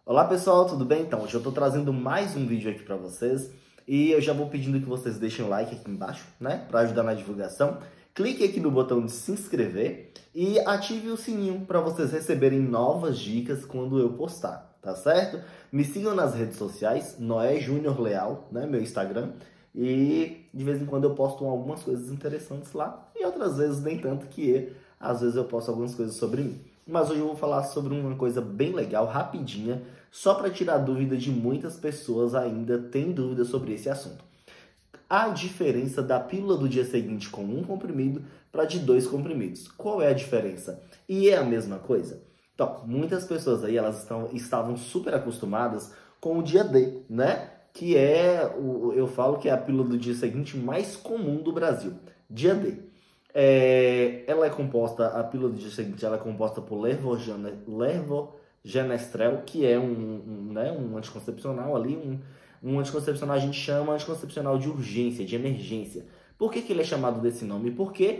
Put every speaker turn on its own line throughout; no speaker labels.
Olá pessoal, tudo bem? Então, hoje eu tô trazendo mais um vídeo aqui pra vocês e eu já vou pedindo que vocês deixem o like aqui embaixo, né? Pra ajudar na divulgação. Clique aqui no botão de se inscrever e ative o sininho para vocês receberem novas dicas quando eu postar, tá certo? Me sigam nas redes sociais, Noé Júnior Leal, né? Meu Instagram. E de vez em quando eu posto algumas coisas interessantes lá e outras vezes nem tanto que às vezes eu posto algumas coisas sobre mim. Mas hoje eu vou falar sobre uma coisa bem legal, rapidinha, só para tirar dúvida de muitas pessoas ainda têm dúvida sobre esse assunto. A diferença da pílula do dia seguinte com um comprimido para de 2 comprimidos. Qual é a diferença? E é a mesma coisa? Então, muitas pessoas aí estavam super acostumadas com o dia D, né? Que eu falo que é a pílula do dia seguinte mais comum do Brasil, dia D. A pílula do dia seguinte ela é composta por levogenestrel, que é um anticoncepcional ali, um anticoncepcional a gente chama anticoncepcional de urgência, de emergência. Por que ele é chamado desse nome? Porque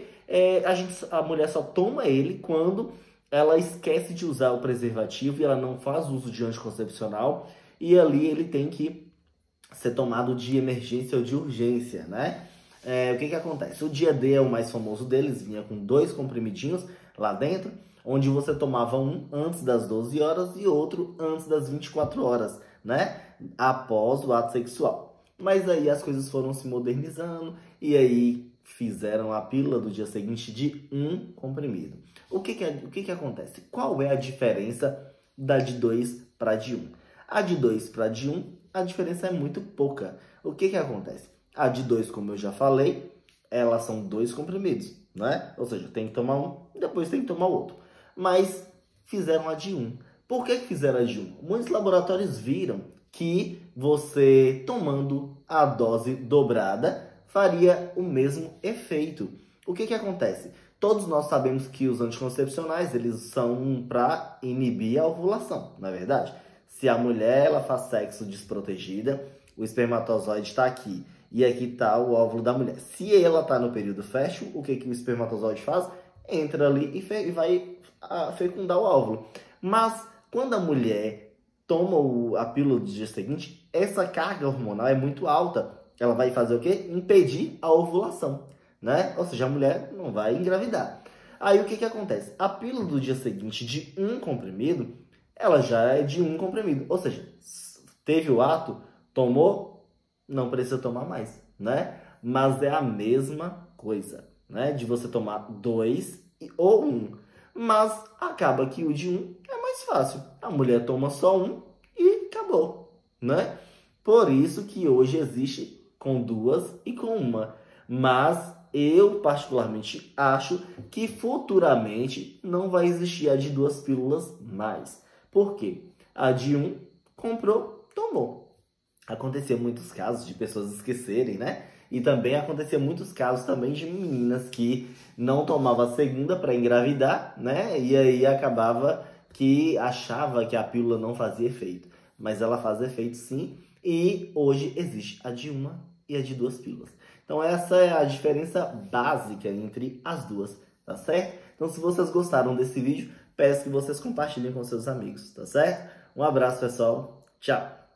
a mulher só toma ele quando ela esquece de usar o preservativo e ela não faz uso de anticoncepcional, e ali ele tem que ser tomado de emergência ou de urgência, né? O que acontece? O dia D é o mais famoso deles, vinha com 2 comprimidinhos lá dentro, onde você tomava um antes das 12 horas e outro antes das 24 horas, né? Após o ato sexual. Mas aí as coisas foram se modernizando e aí fizeram a pílula do dia seguinte de um comprimido. O que acontece? Qual é a diferença da de 2 para de 1? A de 2 para de 1, a diferença é muito pouca. O que acontece? A de 2, como eu já falei, elas são 2 comprimidos, né? Ou seja, tem que tomar um e depois tem que tomar outro. Mas fizeram a de 1. Por que fizeram a de 1? Muitos laboratórios viram que você tomando a dose dobrada faria o mesmo efeito. O que acontece? Todos nós sabemos que os anticoncepcionais, eles são para inibir a ovulação, não é verdade? Se a mulher ela faz sexo desprotegida, o espermatozoide está aqui e aqui está o óvulo da mulher. Se ela está no período fértil, o que o espermatozoide faz? Entra ali e vai fecundar o óvulo. Mas quando a mulher toma a pílula do dia seguinte, essa carga hormonal é muito alta. Ela vai fazer o quê? Impedir a ovulação, né? Ou seja, a mulher não vai engravidar. Aí o que acontece? A pílula do dia seguinte de um comprimido, ela já é de um comprimido. Ou seja, teve o ato, tomou, não precisa tomar mais, né? Mas é a mesma coisa, né? De você tomar 2 ou 1. Mas acaba que o de 1 é mais fácil. A mulher toma só um e acabou, né? Por isso que hoje existe com 2 e com 1. Mas eu particularmente acho que futuramente não vai existir a de 2 pílulas mais. Por quê? A de 1 comprou, tomou. Acontecia muitos casos de pessoas esquecerem, né? E também acontecia muitos casos também de meninas que não tomavam a segunda para engravidar, né? E aí acabava que achava que a pílula não fazia efeito. Mas ela faz efeito sim. E hoje existe a de 1 e a de 2 pílulas. Então essa é a diferença básica entre as duas, tá certo? Então se vocês gostaram desse vídeo, peço que vocês compartilhem com seus amigos, tá certo? Um abraço, pessoal. Tchau!